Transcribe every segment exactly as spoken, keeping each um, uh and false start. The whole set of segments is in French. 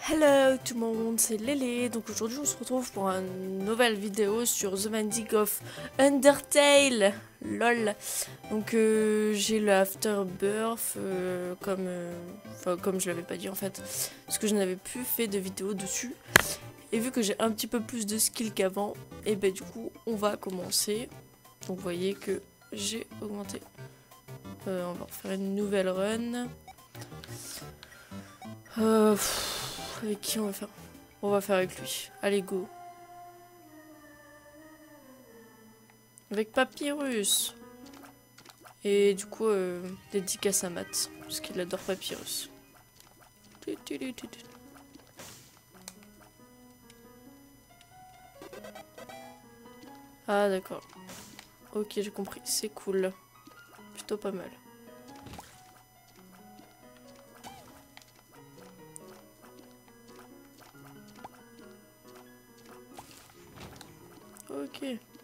Hello tout le monde, c'est Lélé. Donc aujourd'hui on se retrouve pour une nouvelle vidéo sur The Binding of Undertale. Lol. Donc euh, j'ai le Afterbirth euh, comme, euh, enfin, comme je l'avais pas dit en fait. Parce que je n'avais plus fait de vidéo dessus. Et vu que j'ai un petit peu plus de skill qu'avant, et ben du coup on va commencer. Donc vous voyez que j'ai augmenté. Euh, on va faire une nouvelle run. Euh... Pff. Avec qui on va faire? On va faire avec lui. Allez, go. Avec Papyrus. Et du coup, euh, dédicace à Matt. Parce qu'il adore Papyrus. Ah, d'accord. Ok, j'ai compris. C'est cool. Plutôt pas mal. Ok.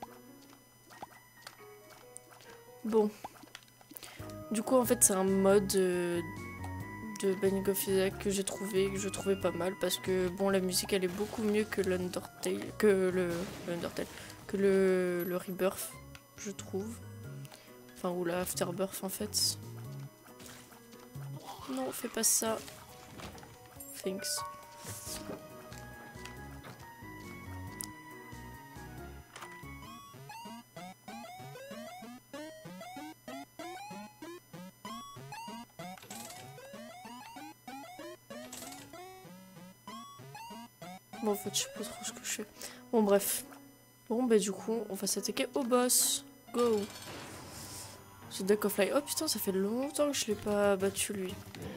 Bon. Du coup, en fait, c'est un mode euh, de Binding of Isaac que j'ai trouvé, que je trouvais pas mal. Parce que, bon, la musique, elle est beaucoup mieux que l'Undertale. Que le... L'Undertale. Que le, le Rebirth, je trouve. Enfin, ou la Afterbirth, en fait. Non, fais pas ça. Thanks. Bon, en fait, je sais pas trop ce que je fais. Bon, bref. Bon, bah, du coup, on va s'attaquer au boss. Go. C'est Duck of Fly. Oh putain, ça fait longtemps que je l'ai pas battu, lui.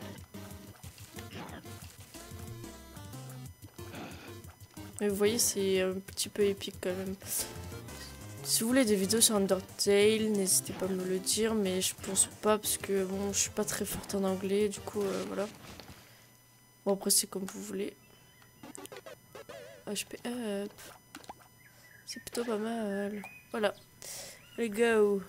Mais vous voyez, c'est un petit peu épique quand même. Si vous voulez des vidéos sur Undertale, n'hésitez pas à me le dire, mais je pense pas parce que bon, je suis pas très forte en anglais, du coup, euh, voilà. Bon, après, c'est comme vous voulez. H P up. C'est plutôt pas mal. Voilà. Allez, go.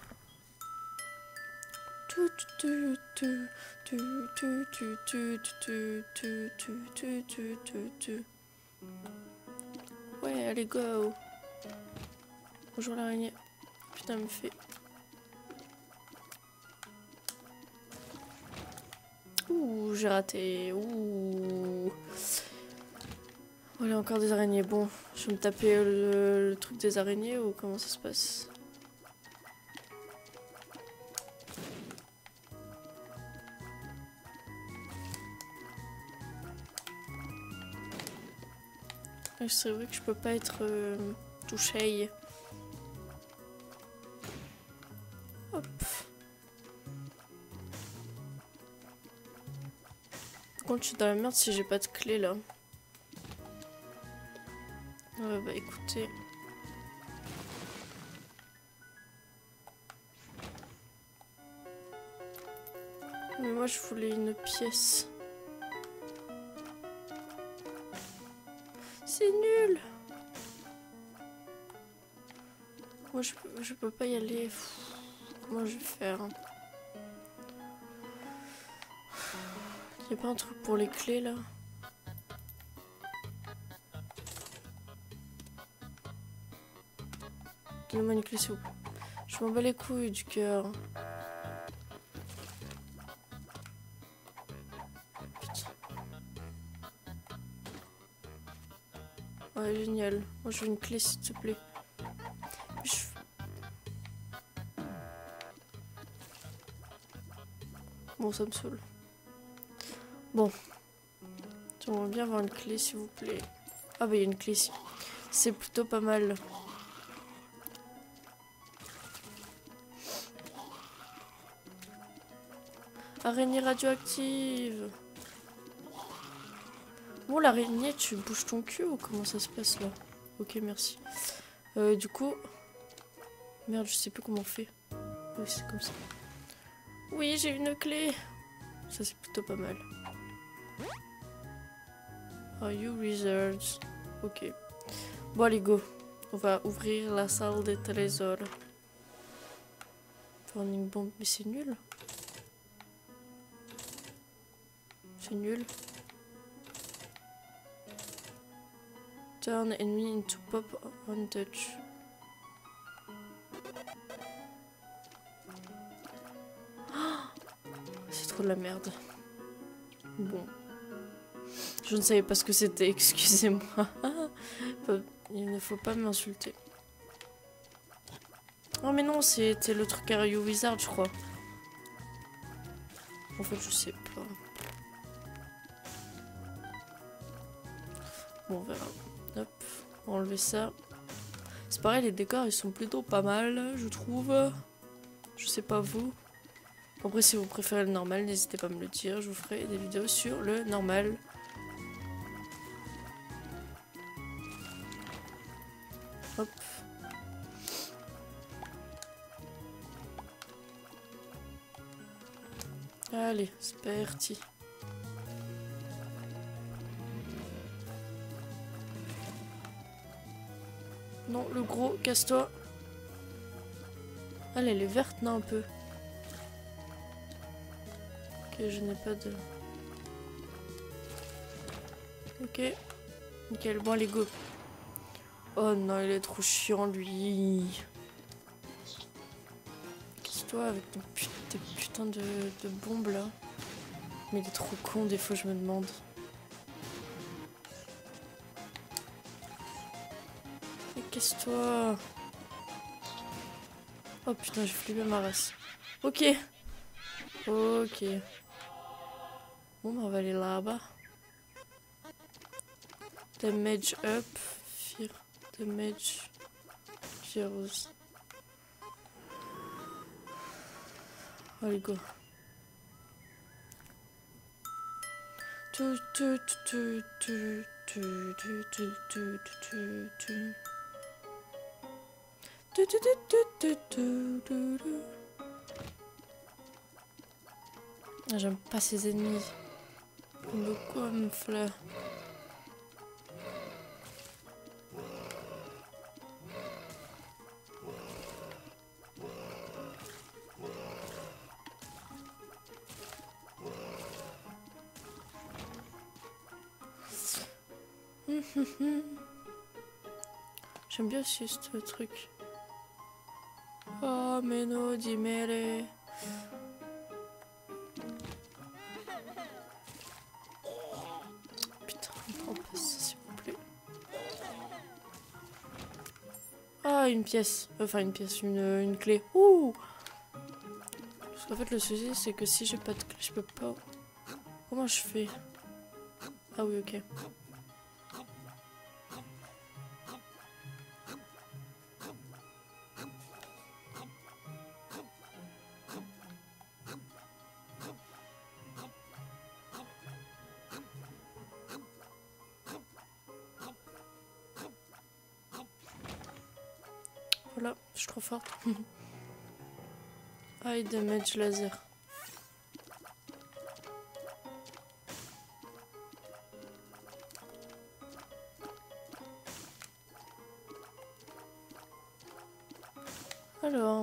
Ouais, allez, go. Bonjour l'araignée. Putain, elle me fait. Ouh, j'ai raté. Ouh. Voilà, encore des araignées. Bon, je vais me taper le, le truc des araignées ou comment ça se passe? C'est vrai que je peux pas être euh, touchée. Hop. Par contre, je suis dans la merde si j'ai pas de clé là. Ouais, bah écoutez. Mais moi, je voulais une pièce. C'est nul. Moi, je peux, je peux pas y aller. Pff, comment je vais faire? Y'a pas un truc pour les clés là? Donnez-moi une clé s'il vous plaît. Je m'en bats les couilles du cœur. Putain. Ouais, génial. Moi, je veux une clé s'il te plaît. Je... Bon, ça me saoule. Bon. J'aimerais bien avoir une clé s'il vous plaît. Ah bah il y a une clé ici. C'est plutôt pas mal. Araignée radioactive. Bon, l'araignée, tu bouges ton cul ou comment ça se passe là? Ok, merci. Euh, du coup... Merde, je sais plus comment on fait. Oui, c'est comme ça. Oui, j'ai une clé. Ça, c'est plutôt pas mal. Are you wizards? Ok. Bon, allez, go. On va ouvrir la salle des trésors. Burning bomb, mais c'est nul. C'est nul. Turn enemy into pop on touch. C'est trop de la merde. Bon. Je ne savais pas ce que c'était, excusez-moi. Il ne faut pas m'insulter. Oh mais non, c'était le truc à You Wizard, je crois. En fait, je sais pas. Bon, on verra. Hop, on va enlever ça. C'est pareil, les décors, ils sont plutôt pas mal, je trouve. Je sais pas vous. Après, si vous préférez le normal, n'hésitez pas à me le dire. Je vous ferai des vidéos sur le normal. Hop. Allez, c'est parti. Non, le gros, casse-toi. Allez, elle est verte, non, un peu. Ok, je n'ai pas de... Ok. Nickel, bon, allez, go. Oh non, il est trop chiant, lui. Casse-toi avec ton put tes putains de, de bombes, là. Mais il est trop con, des fois, je me demande. Et casse-toi. Oh putain, j'ai flippé ma race. Ok. Ok. Bon, bah, on va aller là-bas. Damage up. Fear. Damage. Heroes. Allez, go. Tu, tu, tu, tu, tu, tu, tu, tu, tu, tu, tu. Tu, tu, tu, tu, tu, tu, tu. Ah, j'aime pas ces ennemis. Le gonfle. J'aime bien aussi ce truc. Oh, mais non, dis-moi. Putain, prends pas ça, s'il vous plaît. Ah, une pièce. Enfin, une pièce, une, une clé. Ouh! Parce qu'en fait, le souci, c'est que si j'ai pas de clé, je peux pas. Comment je fais? Ah oui, ok. Voilà, je suis trop forte. High damage laser. Alors...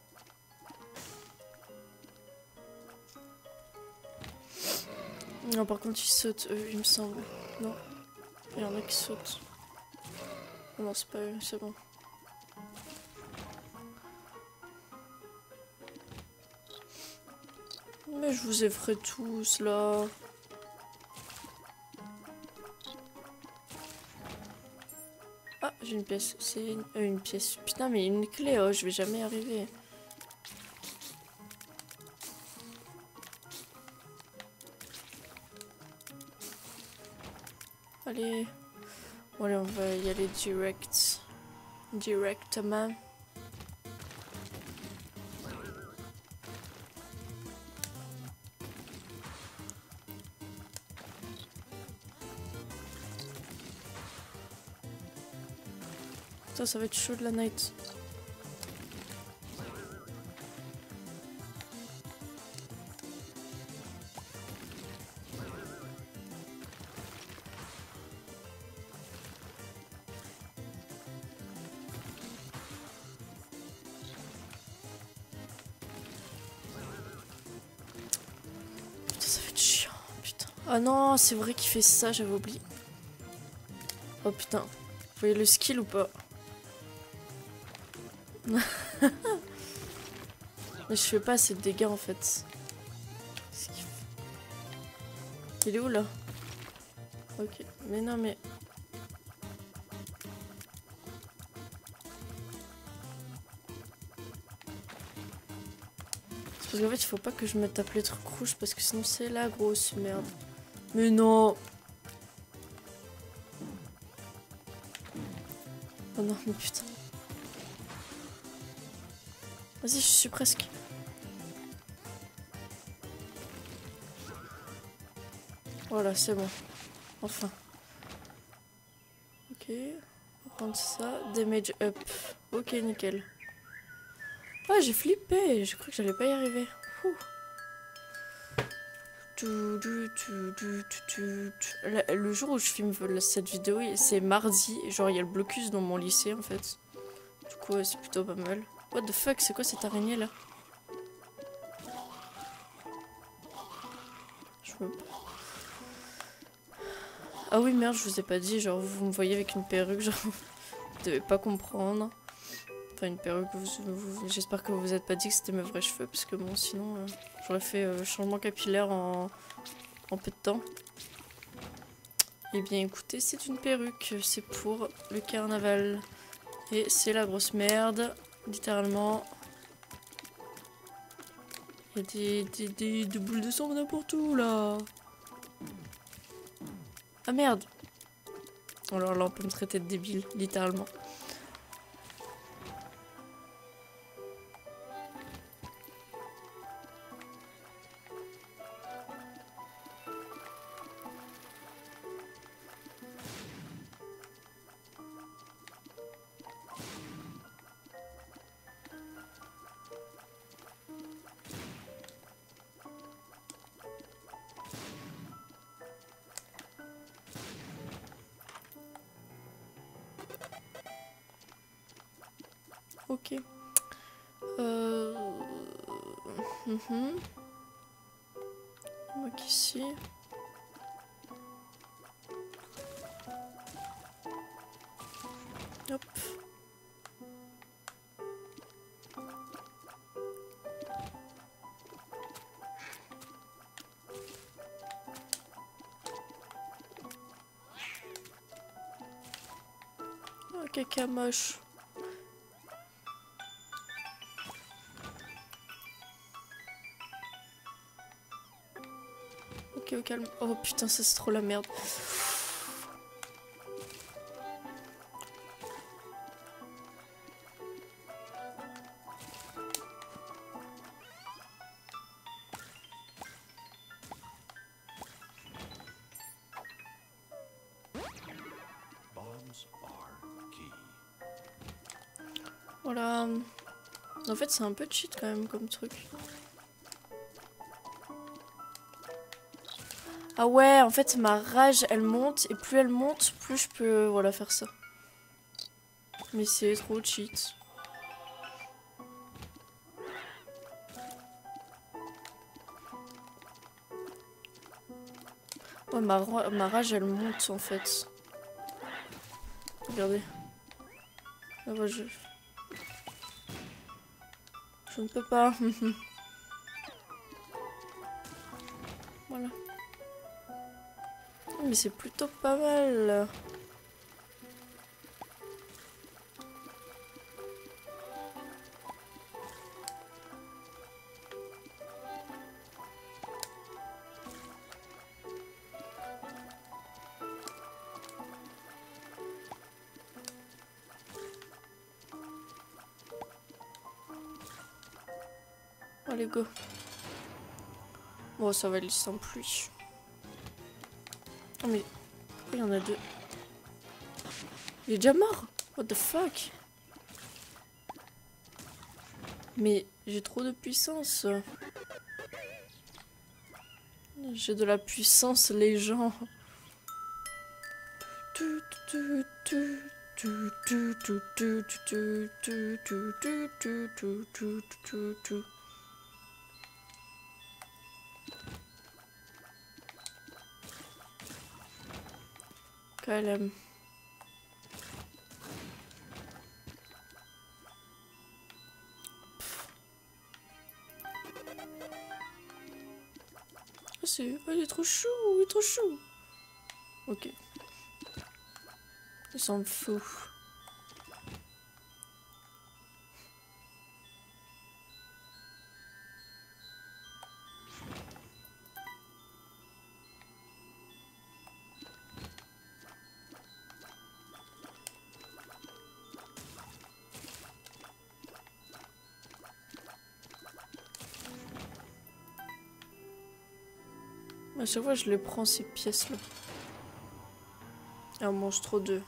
Non, par contre, ils sautent, eux, il me semble. Non, il y en a qui sautent. Oh non, c'est pas eux, c'est bon. Mais je vous effraie tous, là. Ah, j'ai une pièce. C'est une... Euh, une pièce. Putain, mais une clé, oh, je vais jamais y arriver. Allez. Bon, allez, on va y aller direct. Directement. Ça, ça va être chaud de la night. Putain, ça va être chiant, putain. Ah non, c'est vrai qu'il fait ça, j'avais oublié. Oh putain. Vous voyez le skill ou pas? Mais je fais pas assez de dégâts en fait. Il est où là? Ok. Mais non mais... C'est parce qu'en fait il faut pas que je me tape les trucs rouges parce que sinon c'est la grosse merde. Mais non! Oh non mais putain. Vas-y, je suis presque. Voilà, c'est bon. Enfin. Ok. On va prendre ça. Damage up. Ok, nickel. Ah, j'ai flippé. Je crois que j'allais pas y arriver. Ouh. Le jour où je filme cette vidéo, c'est mardi. Genre, il y a le blocus dans mon lycée, en fait. Du coup, ouais, c'est plutôt pas mal. What the fuck, c'est quoi cette araignée, là? Je me... Ah oui, merde, je vous ai pas dit. Genre, vous me voyez avec une perruque, genre... Vous devez pas comprendre. Enfin, une perruque, vous, vous, j'espère que vous vous êtes pas dit que c'était mes vrais cheveux, parce que bon, sinon, euh, j'aurais fait euh, changement capillaire en, en peu de temps. Eh bien, écoutez, c'est une perruque, c'est pour le carnaval. Et c'est la grosse merde, littéralement. Il y a des, des, des, des boules de sang n'importe où, là. Ah, merde. Alors là, on peut me traiter de débile, littéralement. Ok. Euh... Mm-hmm. Donc ici. Hop. Oh, caca moche. Ok, au calme. Oh putain, ça c'est trop la merde. Voilà. En fait, c'est un peu cheat quand même comme truc. Ah ouais, en fait, ma rage, elle monte. Et plus elle monte, plus je peux voilà, faire ça. Mais c'est trop cheat. Ouais, ma, ma rage, elle monte en fait. Regardez. Là, ouais, je... Je ne peux pas. Voilà. Mais c'est plutôt pas mal. Allez, go. Bon, ça va aller sans pluie. Oh, mais il y en a deux. Il est déjà mort. What the fuck? Mais j'ai trop de puissance. J'ai de la puissance, les gens. Calme. Oh, il est trop chou, il est trop chou. Ok. Il s'en fout. À chaque fois, je les prends ces pièces-là. Et on mange trop d'œufs.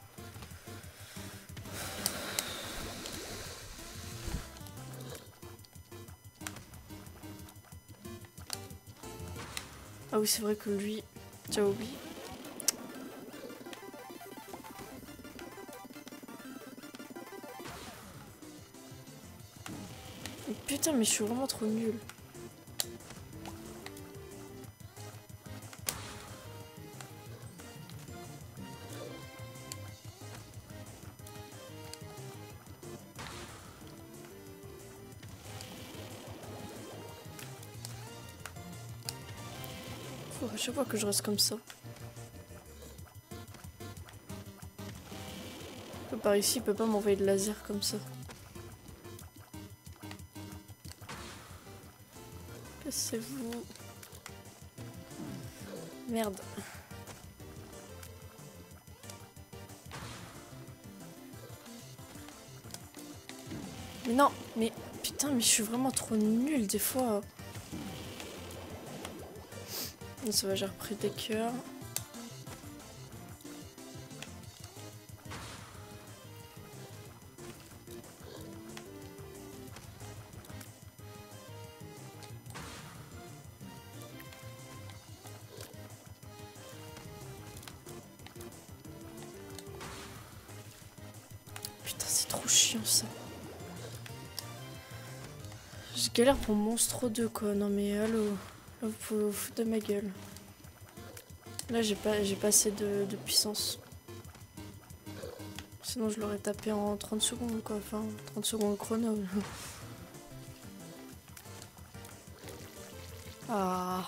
Ah oui, c'est vrai que lui, j'ai oublié. Mais putain, mais je suis vraiment trop nulle. Faut à chaque fois que je reste comme ça. Par ici, il peut pas m'envoyer de laser comme ça. Cassez-vous. Merde. Mais non, mais putain, mais je suis vraiment trop nulle des fois. Ça va, j'ai repris des cœurs. Putain, c'est trop chiant ça. Je galère pour Monstre deux quoi. Non mais allô. Là, vous pouvez vous foutre de ma gueule. Là j'ai pas j'ai pas assez de, de puissance. Sinon je l'aurais tapé en trente secondes quoi. Enfin trente secondes chrono. Ah.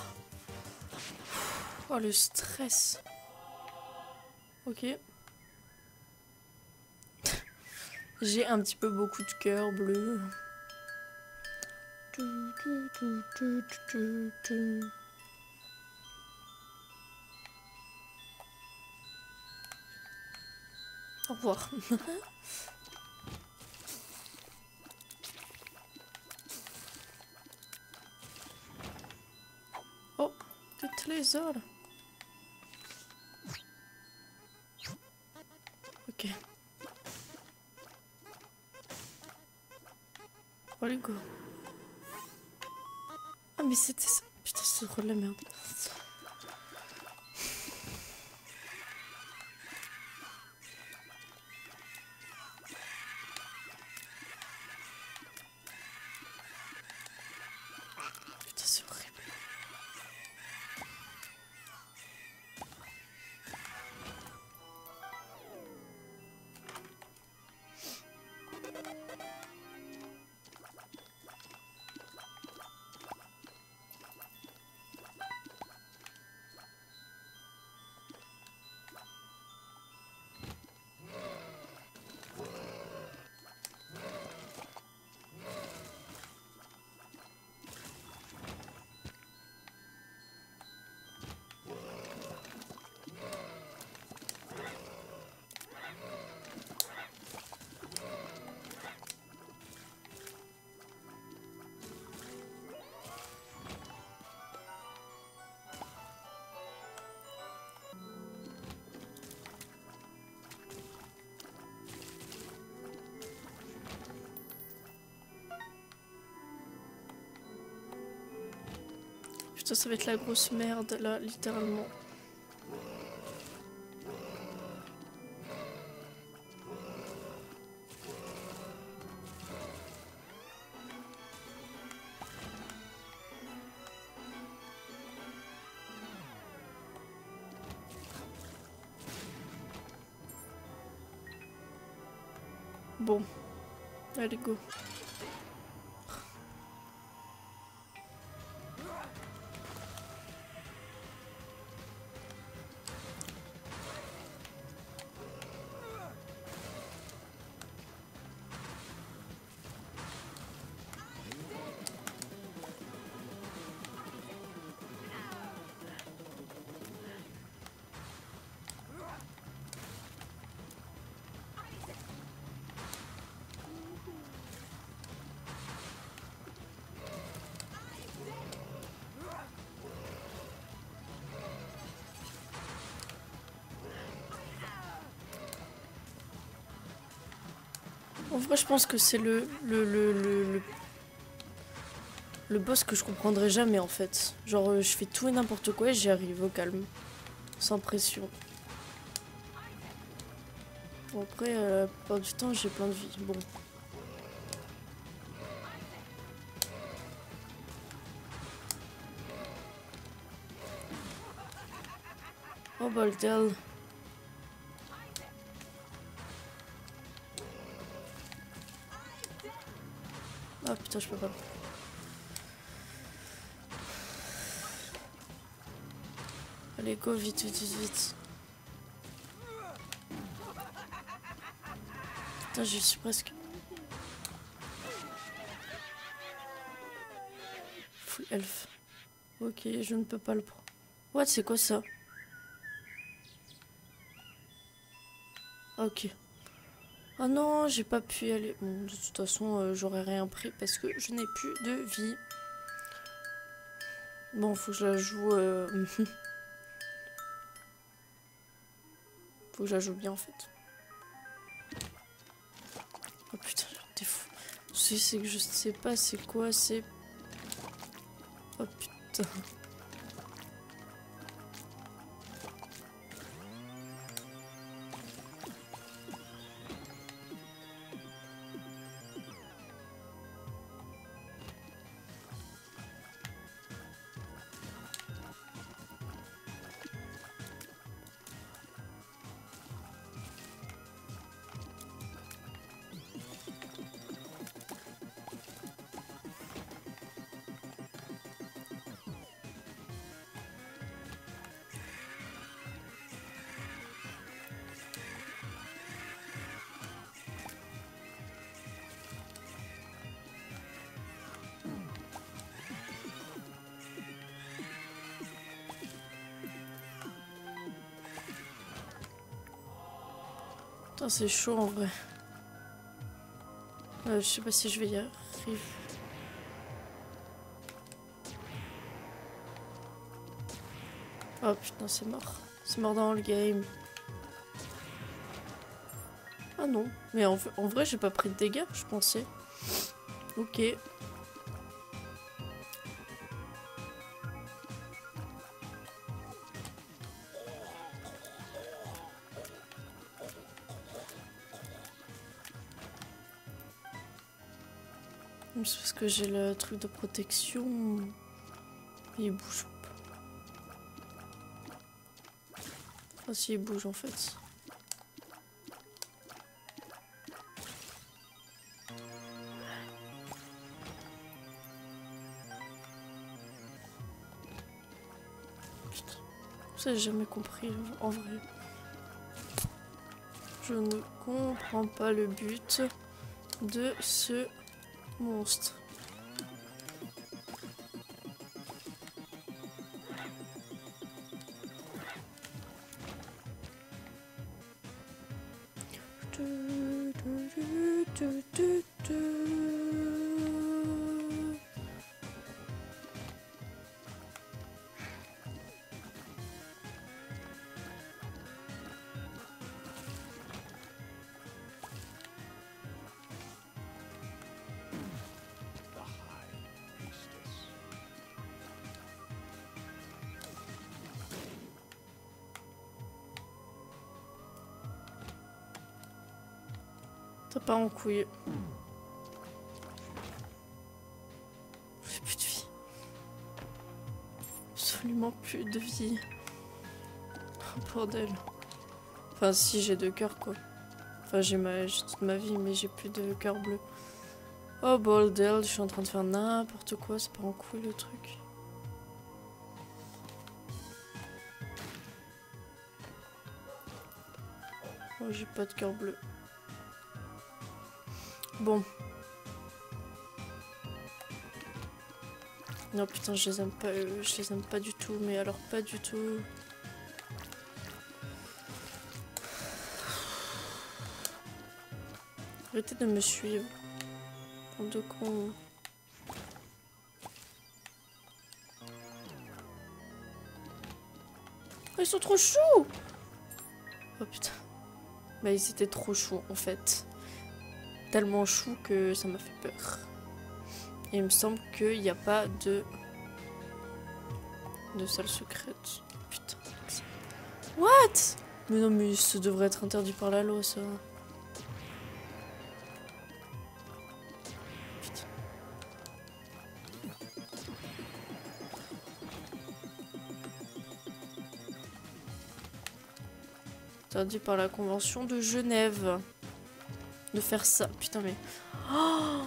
Oh le stress. Ok. J'ai un petit peu beaucoup de cœur bleu. Au revoir. Oh, des trésors. Ok. Oh les gars. Ah mais c'était ça. Putain, c'est trop de la merde. Putain, c'est horrible. Putain, ça va être la grosse merde là, littéralement. Bon, allez go. En vrai, je pense que c'est le le, le, le, le, le boss que je comprendrai jamais, en fait. Genre, euh, je fais tout et n'importe quoi et j'y arrive au calme. Sans pression. Bon, après, euh, la plupart du temps, j'ai plein de vie. Bon. Oh, bordel. Ah putain, je peux pas. Allez, go, vite, vite, vite, vite. Putain, j'y suis presque. Full elf. Ok, je ne peux pas le prendre. What, c'est quoi ça? Ok. Ah non, j'ai pas pu y aller. Bon, de toute façon, euh, j'aurais rien pris parce que je n'ai plus de vie. Bon, faut que je la joue... Euh... faut que je la joue bien, en fait. Oh putain, t'es fou. Le souci, c'est que je sais pas c'est quoi, c'est... Oh putain. Putain, c'est chaud en vrai. Euh, je sais pas si je vais y arriver. Oh putain, c'est mort. C'est mort dans le game. Ah non. Mais en, en vrai, j'ai pas pris de dégâts, je pensais. Ok. C'est parce que j'ai le truc de protection. Il bouge pas. Enfin, si, il bouge en fait. Putain. Ça, j'ai jamais compris en vrai. Je ne comprends pas le but de ce monstre. T'as pas en couille. J'ai plus de vie. Absolument plus de vie. Oh, bordel. Enfin si, j'ai deux cœurs quoi. Enfin j'ai ma... toute ma vie mais j'ai plus de cœur bleu. Oh bordel, je suis en train de faire n'importe quoi, c'est pas en couille le truc. Oh j'ai pas de cœur bleu. Bon. Non putain, je les aime pas, euh, je les aime pas du tout, mais alors pas du tout. Arrêtez de me suivre. Bande de cons. Oh, ils sont trop choux! Oh putain. Bah ils étaient trop choux en fait. tellement chou que ça m'a fait peur. Et il me semble qu'il n'y a pas de... de salle secrète. Putain. What? Mais non, mais ça devrait être interdit par la loi, ça. Putain. Interdit par la Convention de Genève. De faire ça. Putain, mais... Oh,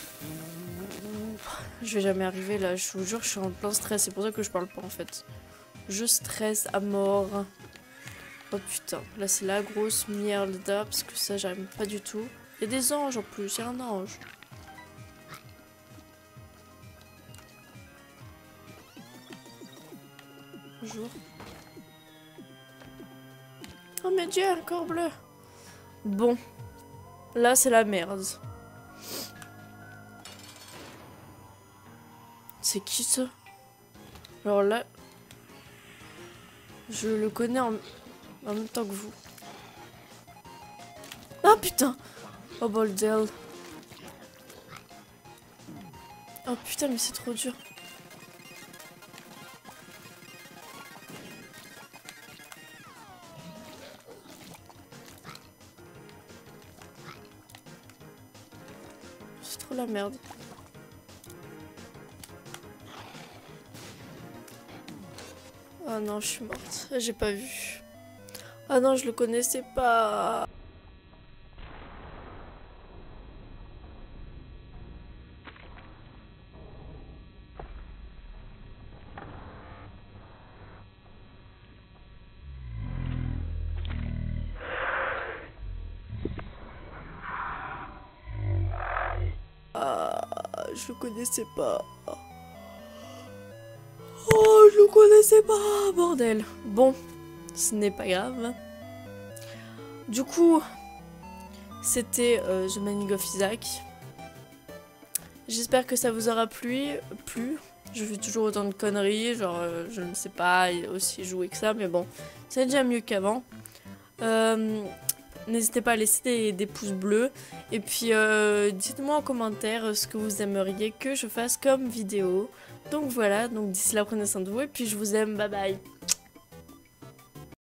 je vais jamais arriver là, je vous jure, je suis en plein stress. C'est pour ça que je parle pas en fait. Je stresse à mort. Oh putain, là c'est la grosse merde, parce que ça j'aime pas du tout. Il y a des anges en plus, il y a un ange. Bonjour. Oh mais Dieu, un corps bleu. Bon, là c'est la merde. C'est qui ça? Alors là, je le connais en, en même temps que vous. Ah putain! Oh bordel. Oh putain, mais c'est trop dur. C'est trop la merde. Ah non, je suis morte. J'ai pas vu. Ah non, je le connaissais pas. Ah, je le connaissais pas. Oh, je le connaissais pas, bordel. Bon, ce n'est pas grave. Du coup, c'était euh, The Mining of Isaac. J'espère que ça vous aura plu. plu. Je fais toujours autant de conneries, genre euh, je ne sais pas aussi jouer que ça, mais bon, c'est déjà mieux qu'avant. Euh, N'hésitez pas à laisser des, des pouces bleus. Et puis, euh, dites-moi en commentaire ce que vous aimeriez que je fasse comme vidéo. Donc voilà, donc d'ici là, prenez soin de vous et puis je vous aime, bye bye.